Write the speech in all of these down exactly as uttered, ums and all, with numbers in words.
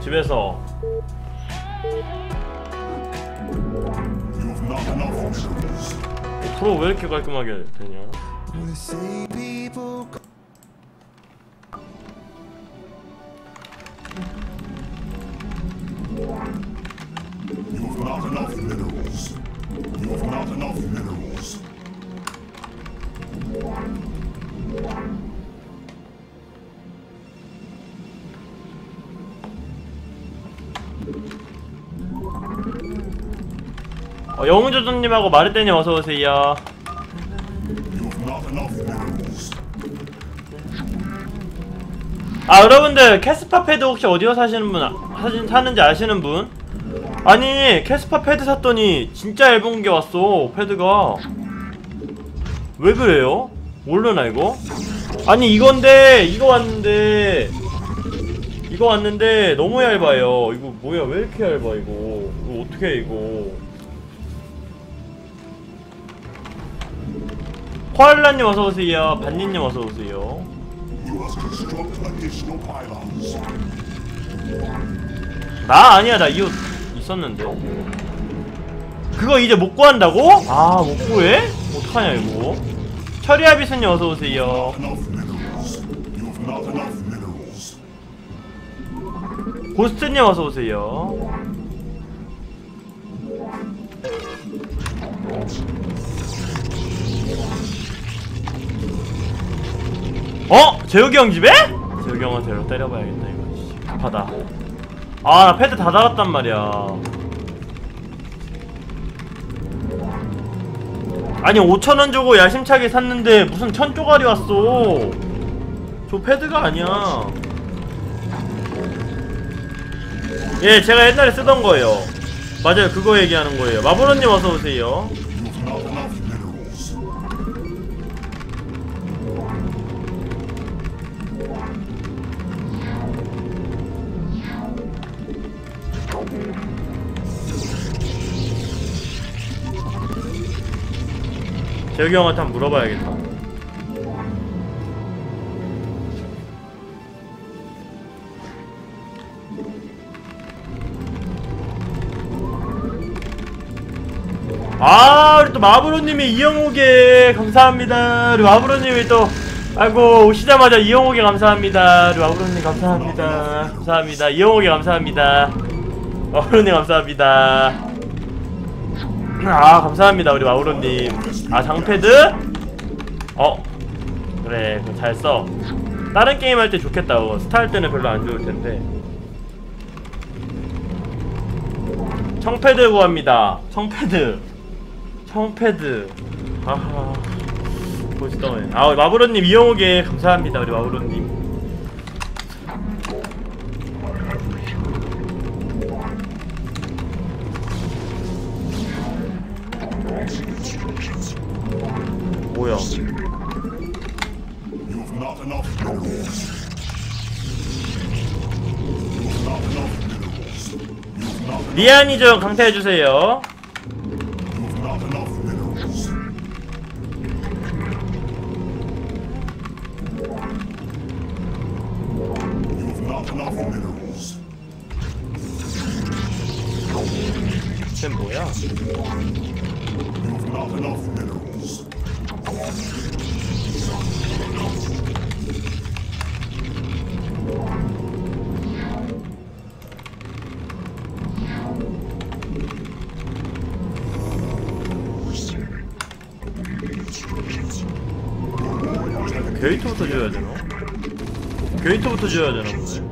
집에서. 프로 왜 이렇게 깔끔하게 되냐? 어, 영웅조조님하고 마르떼님 어서오세요. 아, 여러분들 캐스파 패드 혹시 어디서 사시는 분, 사신, 사는지 아시는 분? 아니, 캐스파 패드 샀더니 진짜 얇은 게 왔어, 패드가. 왜 그래요? 모르나 이거? 아니, 이건데 이거 왔는데 이거 왔는데 너무 얇아요. 이거 뭐야, 왜 이렇게 얇아 이거. 이거 어떻게 해 이거. 코알라님 어서오세요. 반니님 어서오세요. 나 아니야, 나 이 옷 있었는데. 그거 이제 못 구한다고? 아, 못 구해? 어떡하냐 이거. 철이아비스님 어서오세요. 고스트님 어서오세요. 어? 재욱이 형 집에? 재욱이 형한테 때려봐야겠다 이거. 급하다. 아, 나 패드 다 달았단 말이야. 아니, 오천원 주고 야심차게 샀는데 무슨 천조가리 왔어. 저 패드가 아니야. 예, 제가 옛날에 쓰던 거예요. 맞아요, 그거 얘기하는 거예요. 마블로님 어서오세요. 재욱이 형한테 한번 물어봐야겠다. 아, 우리 또 마브로님이 이영옥에 감사합니다. 우리 마브로님이 또 아이고 오시자마자 이영옥에 감사합니다. 우리 마브로님 감사합니다. 감사합니다. 이영옥에 감사합니다. 마브로님 감사합니다. 아, 감사합니다 우리 마우로님. 아, 장패드? 어 그래, 그거 잘써. 다른 게임 할 때 좋겠다. 그거 스타 할 때는 별로 안 좋을텐데. 청패드 구합니다. 청패드 청패드. 아하, 보시더니. 아, 마브로님 이영옥에 감사합니다 우리 마브로님. 뭐야? 리안이 좀 강퇴해주세요. 쟤 뭐야? 게이트부터 지어야 되나? 게이트부터 지어야 되나 보네.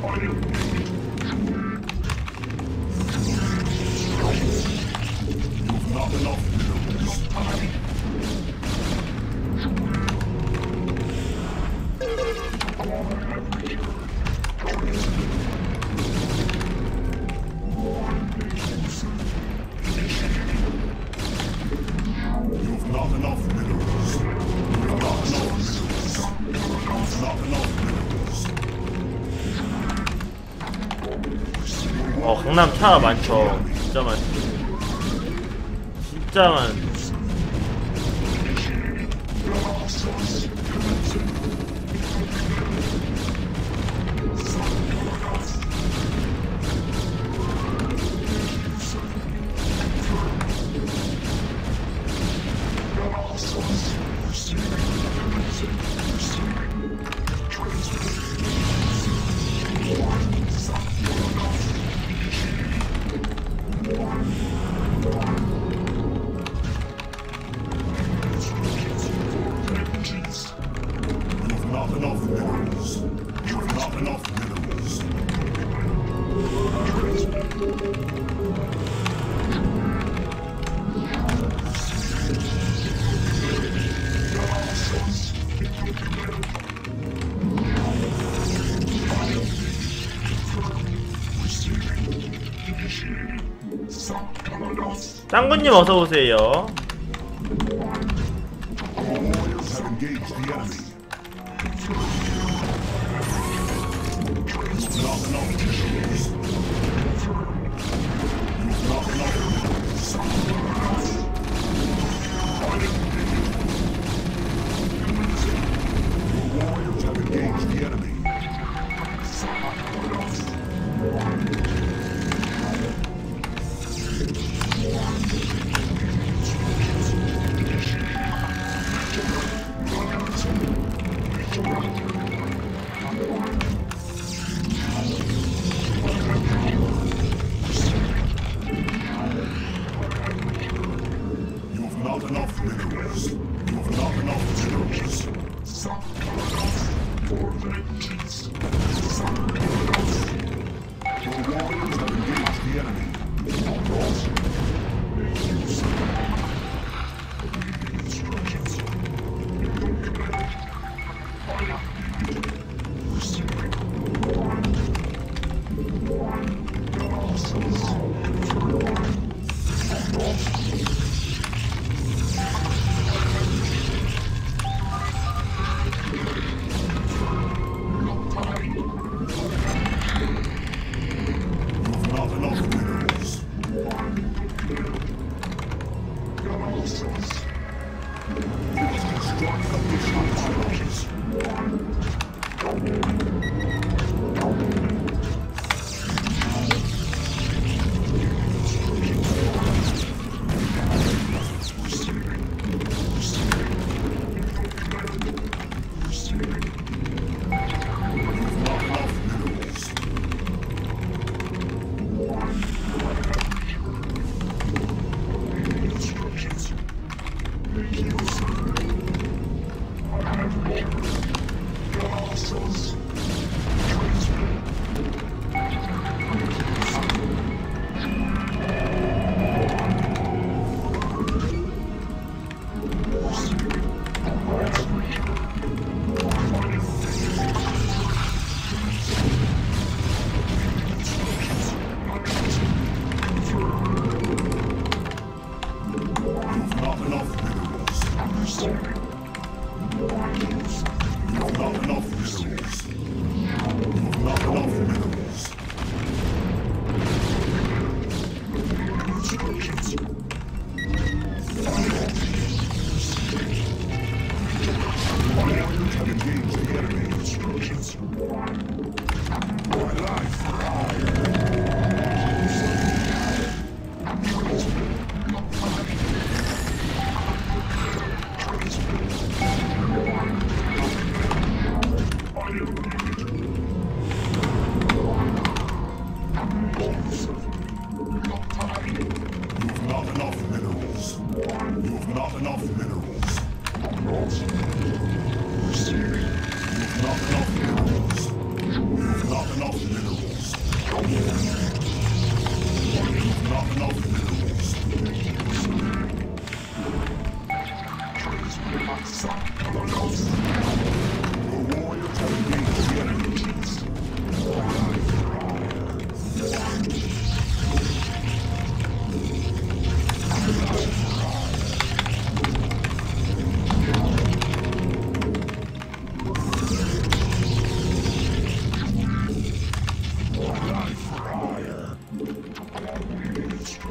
어, 강남 차가 많죠. 진짜 많죠. 진짜 많. 짱구님 어서오세요.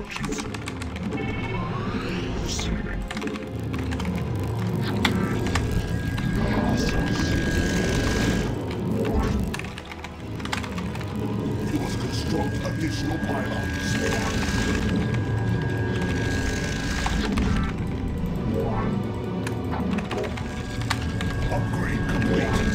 Additional pylons. Upgrade complete.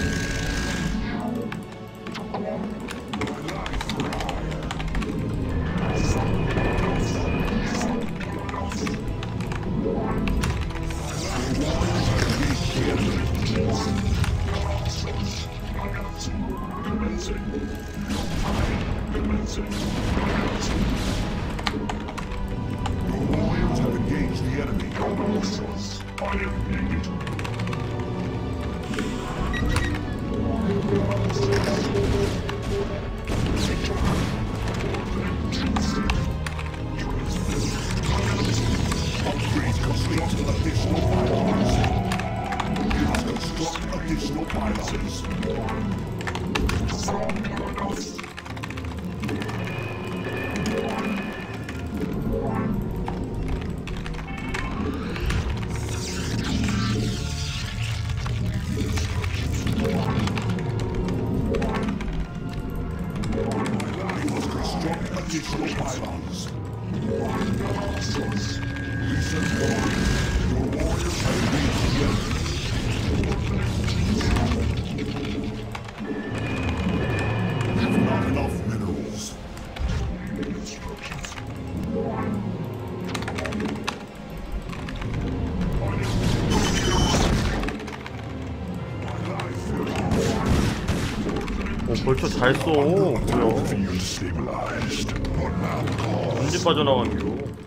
Additional pylons. Additional pylons. Recent warning. Your warriors have reached the enemy. Not enough minerals. 오, 벌써 잘 써. 뭐야? 언제 빠져나간겨?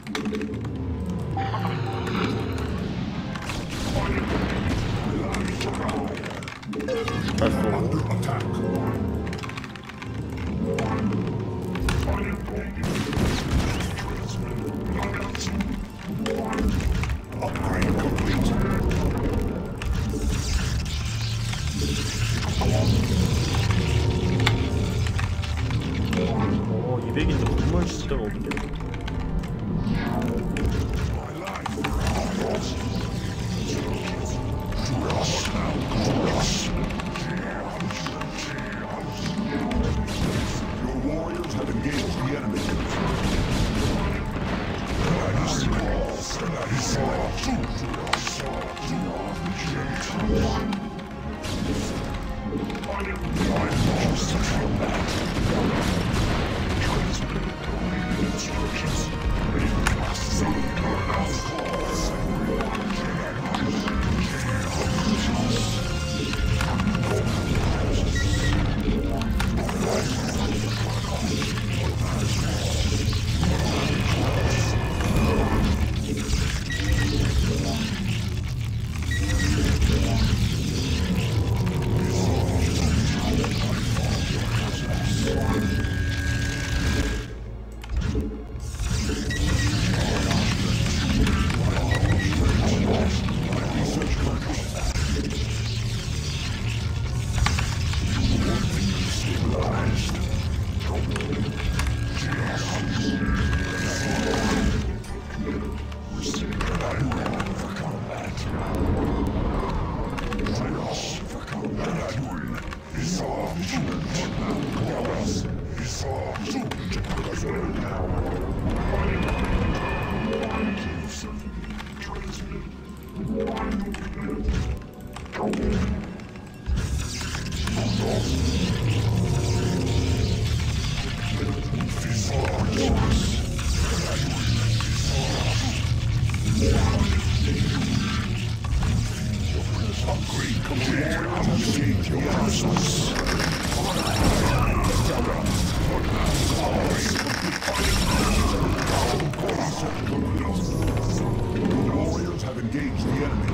잘 써. 어, 이백인데 정말 숫자가 없네. Your warriors have engaged the enemy. Warriors have engaged the enemy.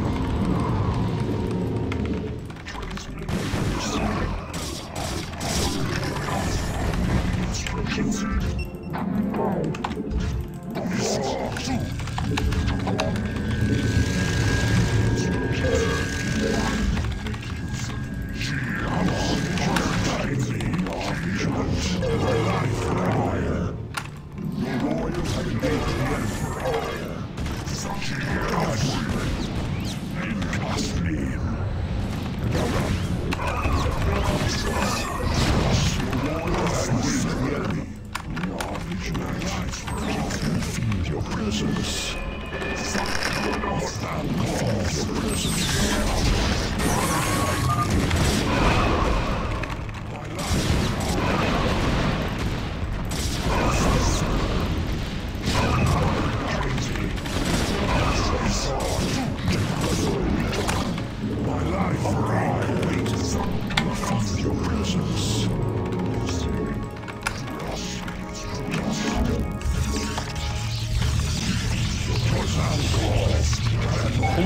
Your warriors have engaged the enemy.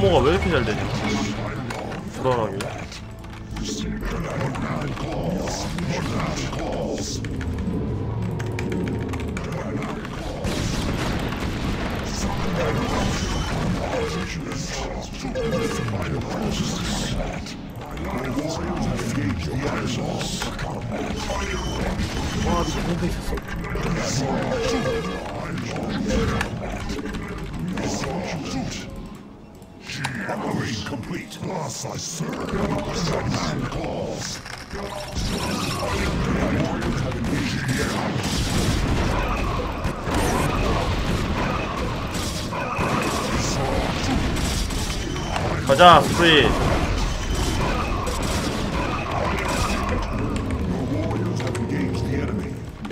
소모가 왜 이렇게 잘 되냐? 불안하게. 와, 미친 탱크 있었어. Upgrade complete. Plus, I serve. Man calls. 가자, 스프릿. Warriors have engaged the enemy.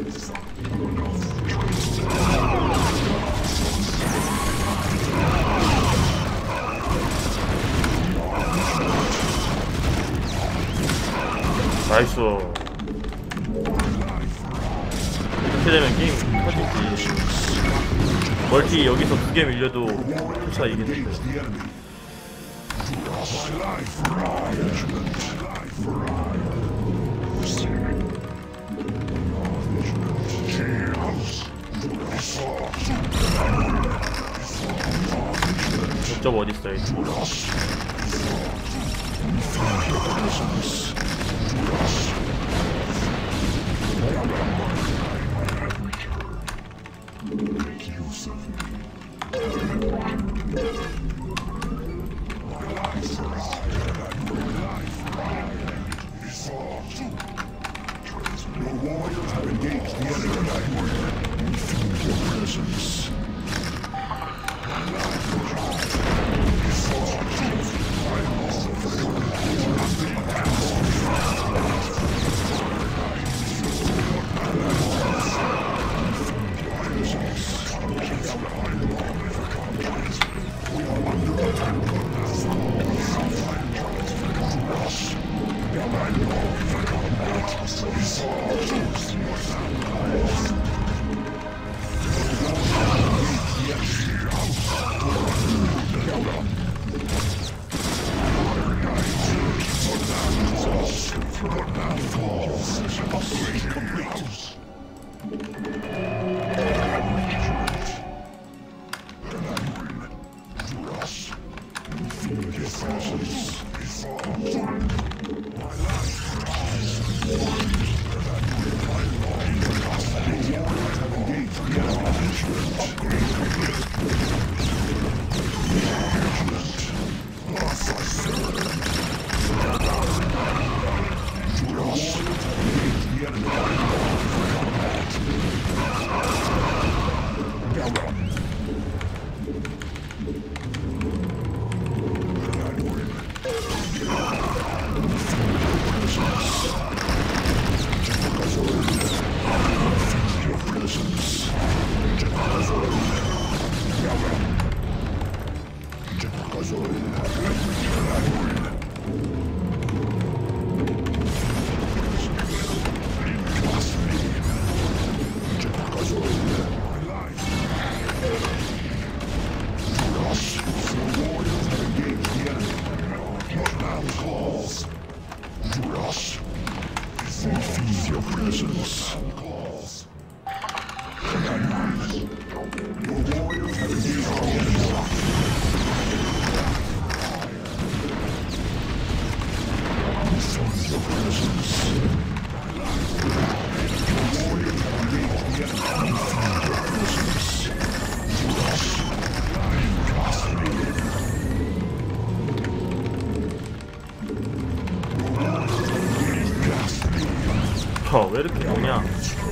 나이스. 이렇게 되면 게임 터지지. 멀티 여기서 두 개 밀려도 토차 이기는. Engage the enemy. My life for our regiment. Life for our 점 어딨어 이 Your warriors have engaged the enemy. We feel your presence. 어, 왜 이렇게 오냐?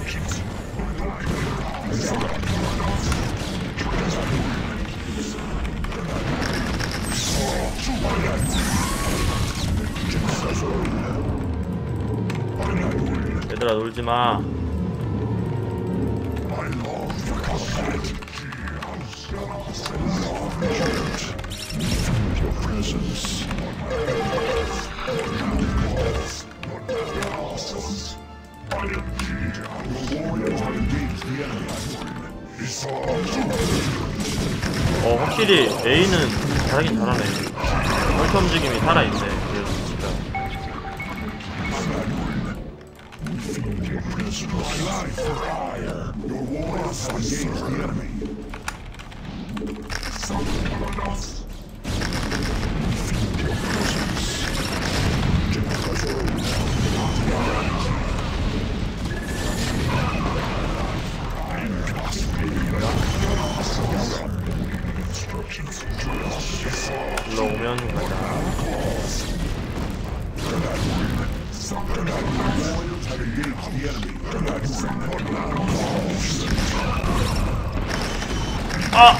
얘들아 놀지 마. 어 확실히 A는 잘하긴 잘하네. 헐터 움직임이 살아있네. 그래서 진짜 올라오면 가자. 아!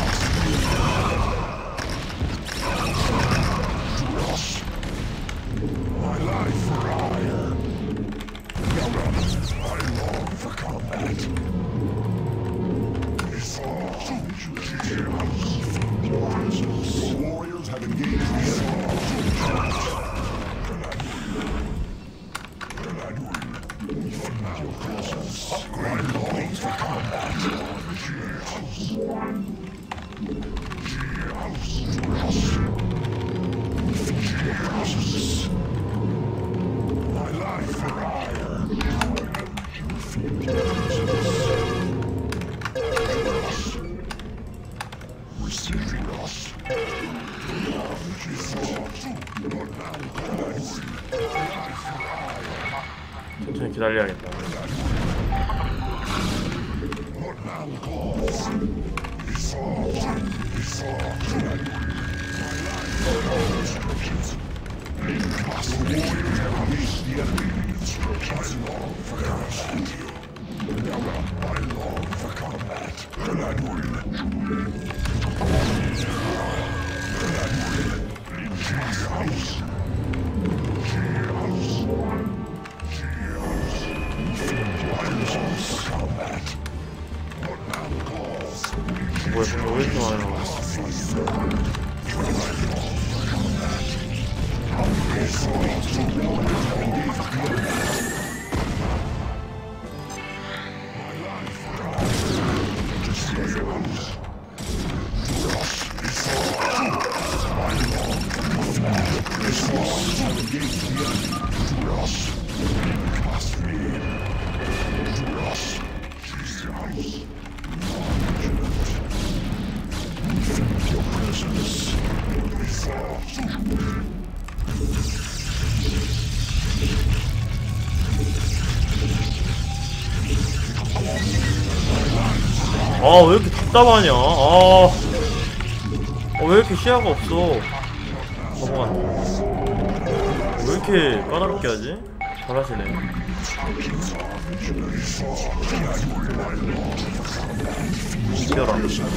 천천히 기다려야겠다. 뭐야, 왜 이렇게 많아? 아, 왜 이렇게 답답하냐? 아, 아, 왜 이렇게 시야가 없어? 잠깐만. 왜 이렇게 까다롭게 하지? 잘하시네. 이겨라.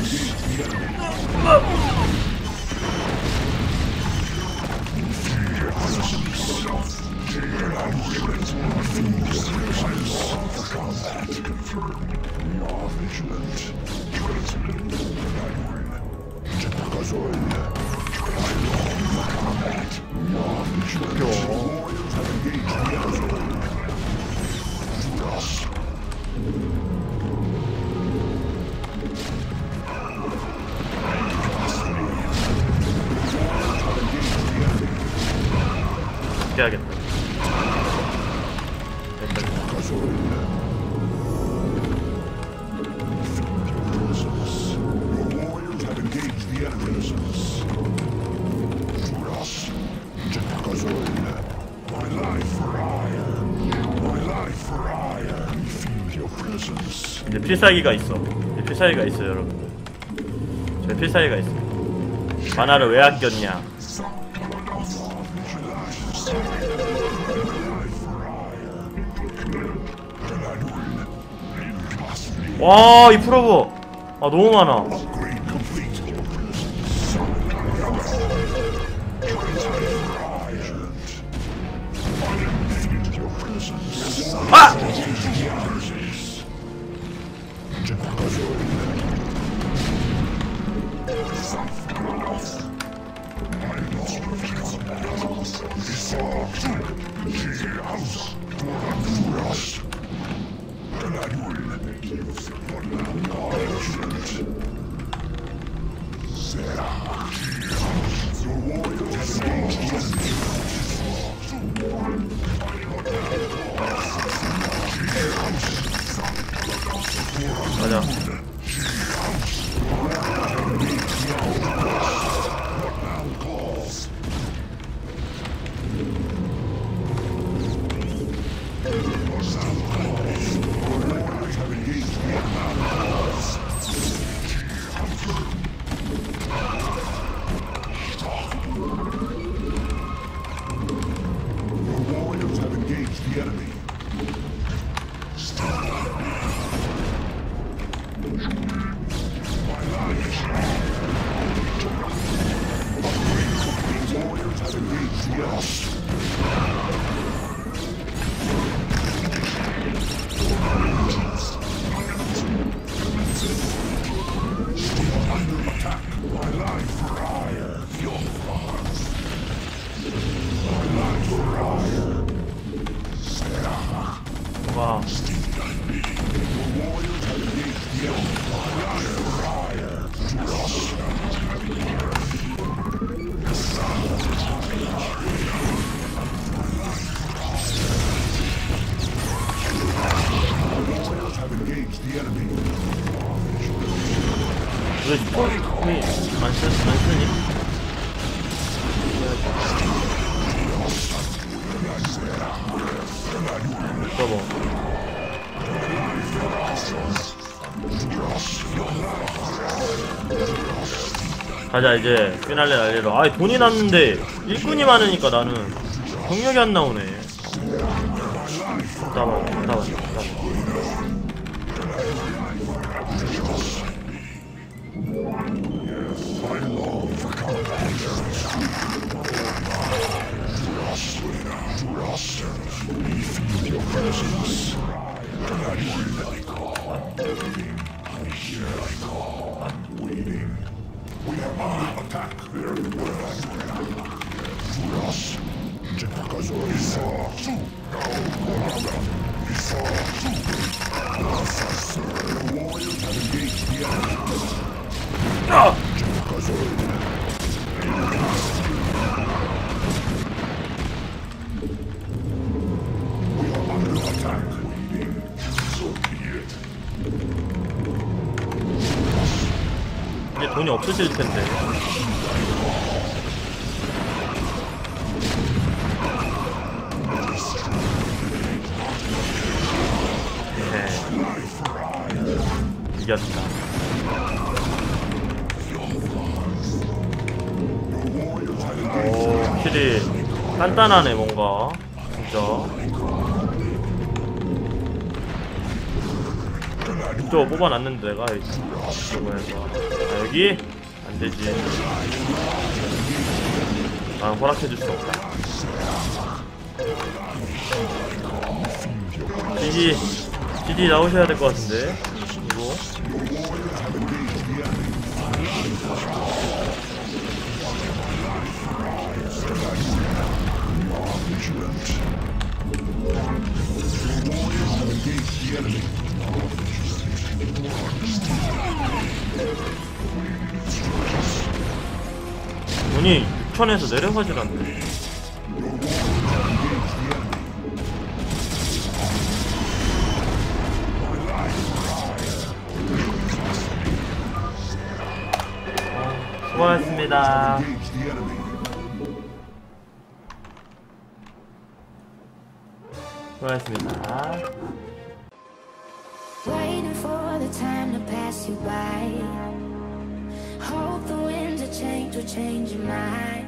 해야겠다. 이제 필살기가 있어. 이제 필살기가 있어요, 여러분들. 저 필살기가 있어. 만화를 왜 아꼈냐? 와, 이 프로브. 아, 너무 많아. 아! 맞아. 와. 왜 스포츠이 안 쓰, 안 쓰니? 저거 가자 이제 피날레 날리러. 아이 돈이 났는데 일꾼이 많으니까 나는 경력이 안 나오네. 잠깐만 잠깐만 잠깐만. 아! 이제 돈이 없어질 텐데. 네. 이겼다. 오, 확실히 단단하네 뭔가 진짜. 또 뽑아놨는데 내가 이거 해서. 아, 여기 안되지. 난 허락해줄 수 없다. 지지 지지 나오셔야 될 것 같은데 이거. 돈이 육천에서 내려가질 않네. 수고하셨습니다. 수고하셨습니다. Waiting for the time to pass you by. Hope the winds of change will change your mind.